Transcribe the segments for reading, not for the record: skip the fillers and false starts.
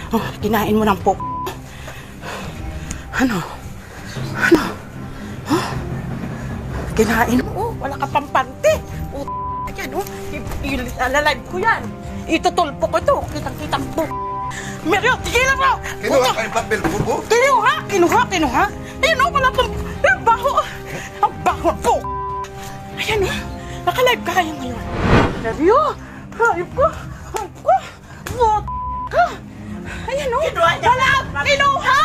Oh, kinain mo ng pok. Ano? Ano? Huh? Kinain mo? Oh, wala ka pang pante. Oh, yan, oh. Ilalive ko yan. Itutulpo ko ito. Kitang-kitang po. Mario, tigilan mo! Kinuha ka yung papel po po? Kinuha. Ayun, oh, wala pang... Ang baho. Ang baho po. Ayan, oh. Naka-live ka kaya ngayon. Mario, live ko. Ayan, oh. Wala. Kinuha!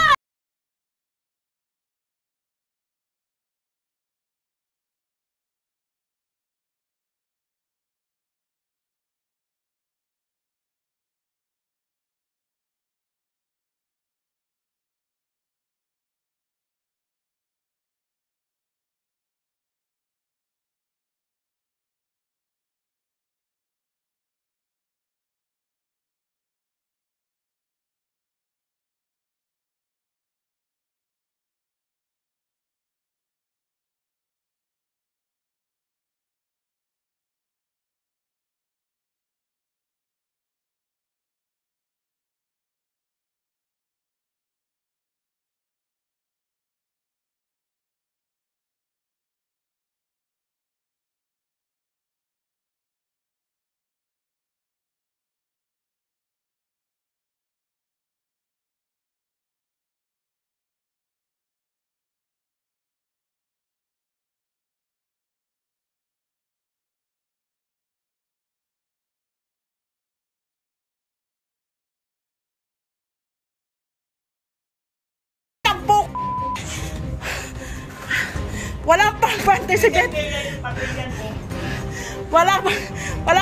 Wala pang pante si Jet. Wala